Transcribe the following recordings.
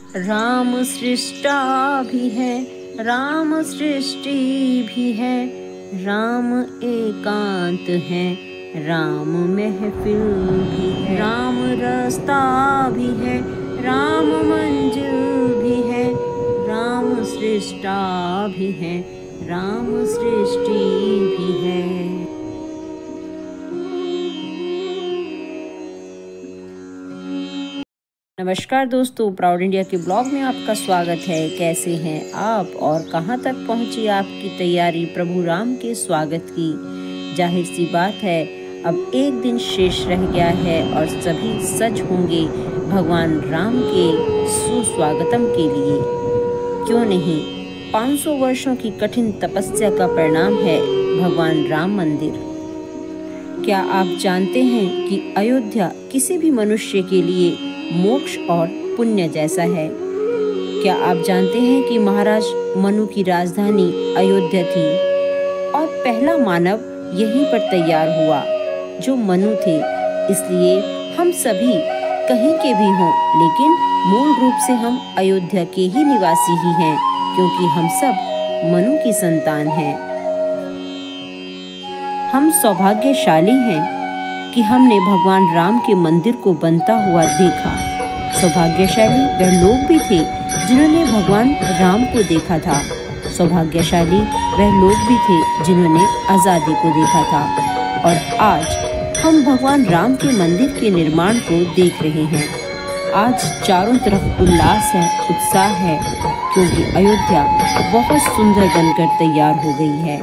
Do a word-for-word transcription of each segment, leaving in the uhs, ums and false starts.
राम सृष्टा भी है, राम सृष्टि भी है, राम एकांत है, राम महफिल भी है, राम रास्ता भी है, राम मंजिल भी है, राम सृष्टा भी है, राम सृष्टि भी है। नमस्कार दोस्तों, प्राउड इंडिया के ब्लॉग में आपका स्वागत है। कैसे हैं आप और कहां तक पहुंची आपकी तैयारी प्रभु राम के स्वागत की। जाहिर सी बात है, अब एक दिन शेष रह गया है और सभी सज होंगे भगवान राम के सुस्वागतम के लिए। क्यों नहीं, पाँच सौ वर्षों की कठिन तपस्या का परिणाम है भगवान राम मंदिर। क्या आप जानते हैं कि अयोध्या किसी भी मनुष्य के लिए मोक्ष और पुण्य जैसा है? क्या आप जानते हैं कि महाराज मनु की राजधानी अयोध्या थी और पहला मानव यहीं पर तैयार हुआ जो मनु थे। इसलिए हम सभी कहीं के भी हों, लेकिन मूल रूप से हम अयोध्या के ही निवासी ही हैं, क्योंकि हम सब मनु की संतान हैं। हम सौभाग्यशाली हैं कि हमने भगवान राम के मंदिर को बनता हुआ देखा। सौभाग्यशाली वह लोग भी थे जिन्होंने भगवान राम को देखा था। सौभाग्यशाली वह लोग भी थे जिन्होंने आज़ादी को देखा था। और आज हम भगवान राम के मंदिर के निर्माण को देख रहे हैं। आज चारों तरफ उल्लास है, उत्साह है, क्योंकि अयोध्या बहुत सुंदर बनकर तैयार हो गई है।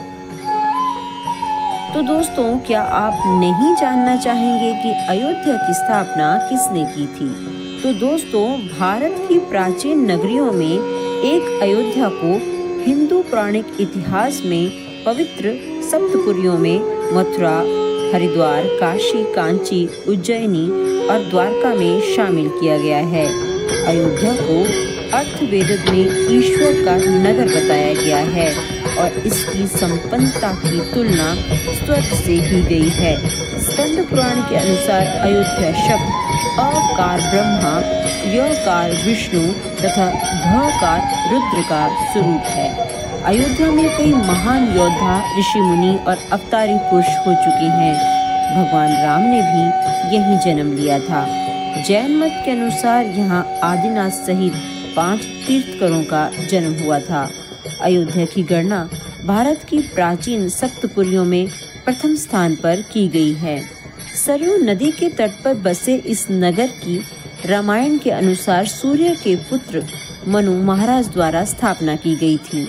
तो दोस्तों, क्या आप नहीं जानना चाहेंगे कि अयोध्या की स्थापना किसने की थी? तो दोस्तों, भारत की प्राचीन नगरियों में एक अयोध्या को हिंदू पौराणिक इतिहास में पवित्र सप्तपुरियों में मथुरा, हरिद्वार, काशी, कांची, उज्जैनी और द्वारका में शामिल किया गया है। अयोध्या को अर्थवेद में ईश्वर का नगर बताया गया है और इसकी संपन्नता की तुलना स्वर्ग से की गई है। स्कंद पुराण के अनुसार अयोध्या शब्द अकार ब्रह्मा, यकार विष्णु तथा धकार रुद्र का स्वरूप है। अयोध्या में कई महान योद्धा, ऋषि मुनि और अवतारी पुरुष हो चुके हैं। भगवान राम ने भी यहीं जन्म लिया था। जैन मत के अनुसार यहाँ आदिनाथ सहित पांच तीर्थकरों का जन्म हुआ था। अयोध्या की गणना भारत की प्राचीन सप्तपुरियों में प्रथम स्थान पर की गई है। सरयू नदी के तट पर बसे इस नगर की रामायण के अनुसार सूर्य के पुत्र मनु महाराज द्वारा स्थापना की गई थी।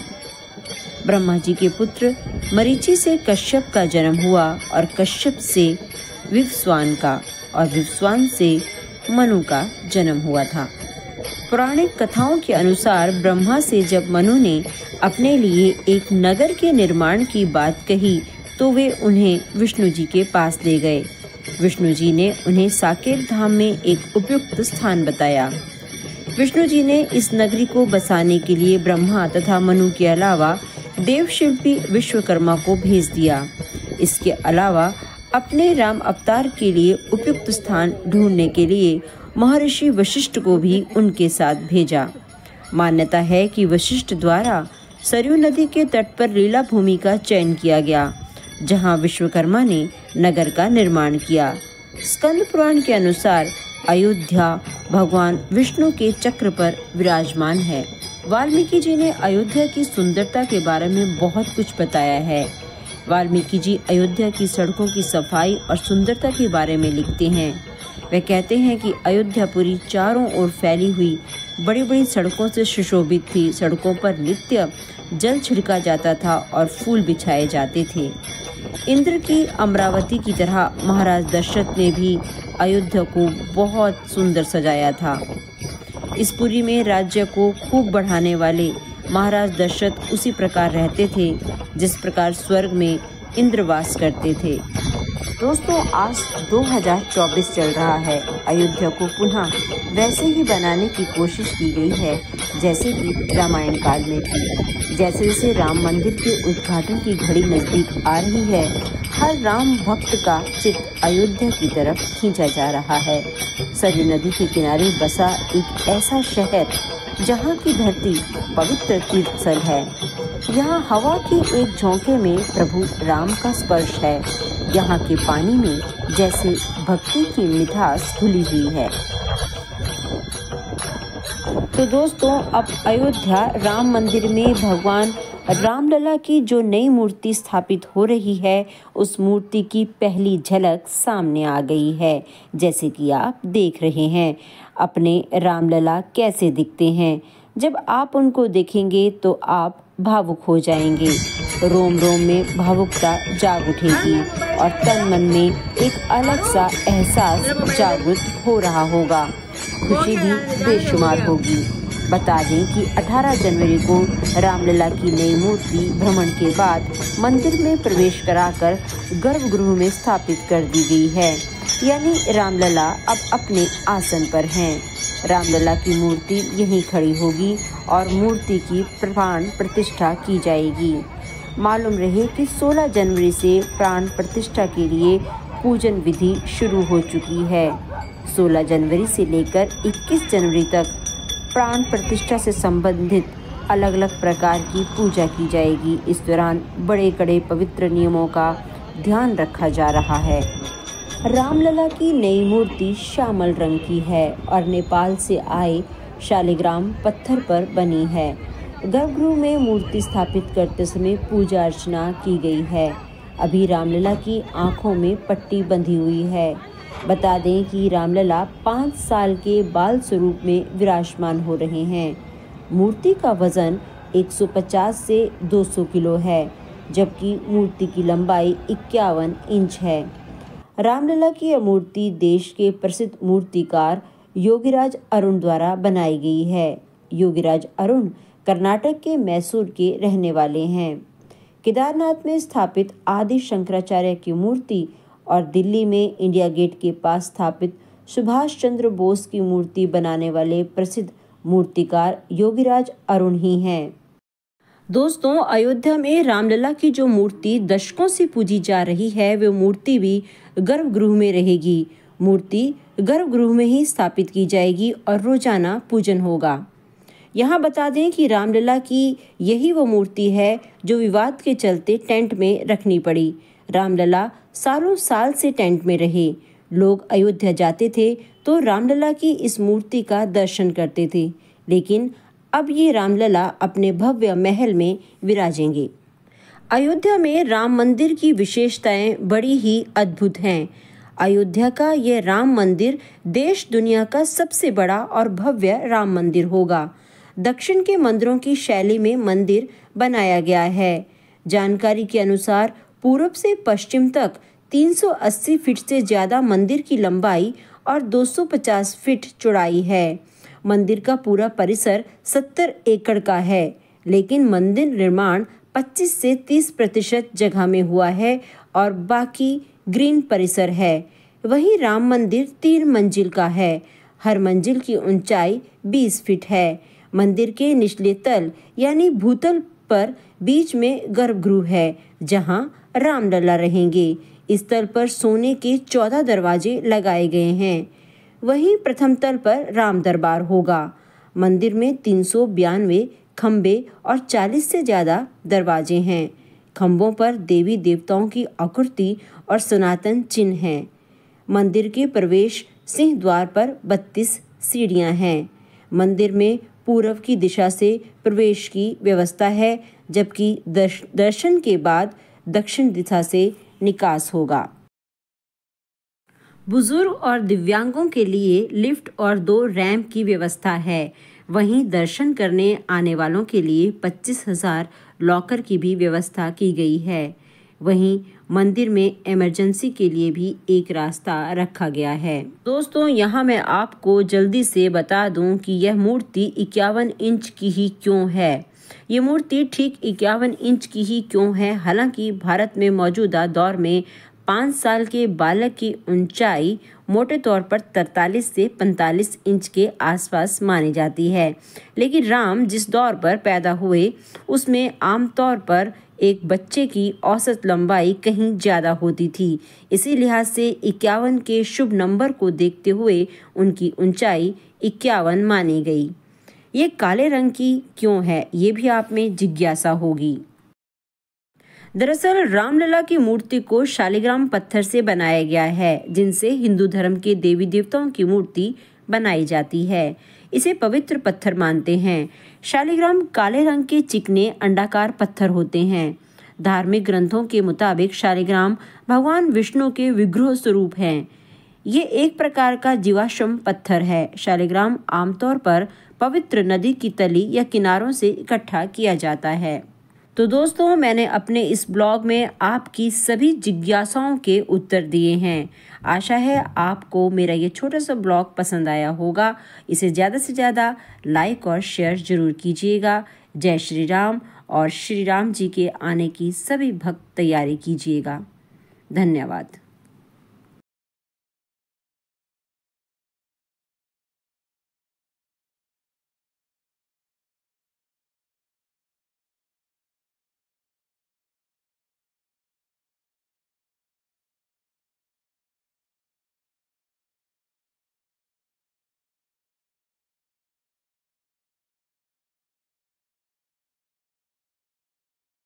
ब्रह्मा जी के पुत्र मरीचि से कश्यप का जन्म हुआ और कश्यप से विवस्वान का और विवस्वान से मनु का जन्म हुआ था। पौराणिक कथाओं के अनुसार ब्रह्मा से जब मनु ने अपने लिए एक नगर के निर्माण की बात कही तो वे उन्हें विष्णु जी के पास ले गए। विष्णु जी ने उन्हें साकेत धाम में एक उपयुक्त स्थान बताया। विष्णु जी ने इस नगरी को बसाने के लिए ब्रह्मा तथा मनु के अलावा देवशिल्पी विश्वकर्मा को भेज दिया। इसके अलावा अपने राम अवतार के लिए उपयुक्त स्थान ढूंढने के लिए महर्षि वशिष्ठ को भी उनके साथ भेजा। मान्यता है कि वशिष्ठ द्वारा सरयू नदी के तट पर लीला भूमि का चयन किया गया, जहां विश्वकर्मा ने नगर का निर्माण किया। स्कंद पुराण के अनुसार अयोध्या भगवान विष्णु के चक्र पर विराजमान है। वाल्मीकि जी ने अयोध्या की सुंदरता के बारे में बहुत कुछ बताया है। वाल्मीकि जी अयोध्या की सड़कों की सफाई और सुंदरता के बारे में लिखते हैं। वे कहते हैं कि अयोध्यापुरी चारों ओर फैली हुई बड़ी बड़ी सड़कों से सुशोभित थी। सड़कों पर नित्य जल छिड़का जाता था और फूल बिछाए जाते थे। इंद्र की अमरावती की तरह महाराज दशरथ ने भी अयोध्या को बहुत सुंदर सजाया था। इस पुरी में राज्य को खूब बढ़ाने वाले महाराज दशरथ उसी प्रकार रहते थे जिस प्रकार स्वर्ग में इंद्र वास करते थे। दोस्तों, आज दो हज़ार चौबीस चल रहा है। अयोध्या को पुनः वैसे ही बनाने की कोशिश की गई है जैसे कि रामायण काल में थी। जैसे जैसे राम मंदिर के उद्घाटन की घड़ी नजदीक आ रही है, हर राम भक्त का चित्त अयोध्या की तरफ खींचा जा रहा है। सरयू नदी के किनारे बसा एक ऐसा शहर जहाँ की धरती पवित्र तीर्थस्थल है। यहाँ हवा की एक झोंके में प्रभु राम का स्पर्श है। यहाँ के पानी में जैसे भक्ति की मिठास घुली हुई है। तो दोस्तों, अब अयोध्या राम मंदिर में भगवान रामलला की जो नई मूर्ति स्थापित हो रही है, उस मूर्ति की पहली झलक सामने आ गई है। जैसे कि आप देख रहे हैं अपने रामलला कैसे दिखते हैं। जब आप उनको देखेंगे तो आप भावुक हो जाएंगे। रोम रोम में भावुकता जाग उठेगी और तन मन में एक अलग सा एहसास जागृत हो रहा होगा। खुशी भी बेशुमार होगी। बता दें कि अठारह जनवरी को रामलला की नई मूर्ति भ्रमण के बाद मंदिर में प्रवेश कराकर गर्भगृह में स्थापित कर दी गई है। यानी रामलला अब अपने आसन पर हैं। रामलला की मूर्ति यहीं खड़ी होगी और मूर्ति की प्राण प्रतिष्ठा की जाएगी। मालूम रहे कि सोलह जनवरी से प्राण प्रतिष्ठा के लिए पूजन विधि शुरू हो चुकी है। सोलह जनवरी से लेकर इक्कीस जनवरी तक प्राण प्रतिष्ठा से संबंधित अलग अलग प्रकार की पूजा की जाएगी। इस दौरान बड़े कड़े पवित्र नियमों का ध्यान रखा जा रहा है। रामलला की नई मूर्ति श्यामल रंग की है और नेपाल से आए शालिग्राम पत्थर पर बनी है। गर्भगृह में मूर्ति स्थापित करते समय पूजा अर्चना की गई है। अभी रामलला की आंखों में पट्टी बंधी हुई है। बता दें कि रामलला पाँच साल के बाल स्वरूप में विराजमान हो रहे हैं। मूर्ति का वजन एक सौ पचास से दो सौ किलो है, जबकि मूर्ति की लंबाई इक्यावन इंच है। रामलला की यह मूर्ति देश के प्रसिद्ध मूर्तिकार योगीराज अरुण द्वारा बनाई गई है। योगीराज अरुण कर्नाटक के मैसूर के रहने वाले हैं। केदारनाथ में स्थापित आदि शंकराचार्य की मूर्ति और दिल्ली में इंडिया गेट के पास स्थापित सुभाष चंद्र बोस की मूर्ति बनाने वाले प्रसिद्ध मूर्तिकार योगीराज अरुण ही हैं। दोस्तों, अयोध्या में रामलला की जो मूर्ति दशकों से पूजी जा रही है, वो मूर्ति भी गर्भगृह में रहेगी। मूर्ति गर्भगृह में ही स्थापित की जाएगी और रोजाना पूजन होगा। यहाँ बता दें कि रामलला की यही वो मूर्ति है जो विवाद के चलते टेंट में रखनी पड़ी। रामलला सालों साल से टेंट में रहे। लोग अयोध्या जाते थे तो रामलला की इस मूर्ति का दर्शन करते थे, लेकिन अब ये रामलला अपने भव्य महल में विराजेंगे। अयोध्या में राम मंदिर की विशेषताएं बड़ी ही अद्भुत हैं। अयोध्या का यह राम मंदिर देश दुनिया का सबसे बड़ा और भव्य राम मंदिर होगा। दक्षिण के मंदिरों की शैली में मंदिर बनाया गया है। जानकारी के अनुसार पूर्व से पश्चिम तक तीन सौ अस्सी फीट से ज्यादा मंदिर की लंबाई और दो सौ पचास फीट चौड़ाई है। मंदिर का पूरा परिसर सत्तर एकड़ का है, लेकिन मंदिर निर्माण पच्चीस से तीस प्रतिशत जगह में हुआ है और बाकी ग्रीन परिसर है। वहीं राम मंदिर तीन मंजिल का है। हर मंजिल की ऊंचाई बीस फीट है। मंदिर के निचले तल यानी भूतल पर बीच में गर्भगृह है, जहां रामलला रहेंगे। इस तल पर सोने के चौदह दरवाजे लगाए गए हैं। वहीं प्रथम तल पर राम दरबार होगा। मंदिर में तीन सौ बयानवे खम्बे और चालीस से ज्यादा दरवाजे हैं। खम्बों पर देवी देवताओं की आकृति और सनातन चिन्ह हैं। मंदिर के प्रवेश सिंह द्वार पर बत्तीस सीढ़ियां हैं। मंदिर में पूर्व की दिशा से प्रवेश की व्यवस्था है, जबकि दर्श, दर्शन के बाद दक्षिण दिशा से निकास होगा। बुजुर्ग और दिव्यांगों के लिए लिफ्ट और दो रैंप की व्यवस्था है। वहीं दर्शन करने आने वालों के लिए पच्चीस हजार लॉकर की भी व्यवस्था की गई है। वहीं मंदिर में इमरजेंसी के लिए भी एक रास्ता रखा गया है। दोस्तों, यहाँ मैं आपको जल्दी से बता दूं कि यह मूर्ति इक्यावन इंच की ही क्यों है। ये मूर्ति ठीक इक्यावन इंच की ही क्यों है? हालांकि भारत में मौजूदा दौर में पाँच साल के बालक की ऊंचाई मोटे तौर पर तैंतालीस से पैंतालीस इंच के आसपास मानी जाती है, लेकिन राम जिस दौर पर पैदा हुए उसमें आमतौर पर एक बच्चे की औसत लंबाई कहीं ज़्यादा होती थी। इसी लिहाज से इक्यावन के शुभ नंबर को देखते हुए उनकी ऊंचाई इक्यावन मानी गई। ये काले रंग की क्यों है, ये भी आप में जिज्ञासा होगी। दरअसल रामलला की मूर्ति को शालिग्राम पत्थर से बनाया गया है, जिनसे हिंदू धर्म के देवी देवताओं की मूर्ति बनाई जाती है। इसे पवित्र पत्थर मानते हैं। शालिग्राम काले रंग के चिकने अंडाकार पत्थर होते हैं। धार्मिक ग्रंथों के मुताबिक शालिग्राम भगवान विष्णु के विग्रह स्वरूप हैं। ये एक प्रकार का जीवाश्म पत्थर है। शालिग्राम आमतौर पर पवित्र नदी की तली या किनारों से इकट्ठा किया जाता है। तो दोस्तों, मैंने अपने इस ब्लॉग में आपकी सभी जिज्ञासाओं के उत्तर दिए हैं। आशा है आपको मेरा ये छोटा सा ब्लॉग पसंद आया होगा। इसे ज़्यादा से ज़्यादा लाइक और शेयर जरूर कीजिएगा। जय श्री राम, और श्री राम जी के आने की सभी भक्त तैयारी कीजिएगा। धन्यवाद।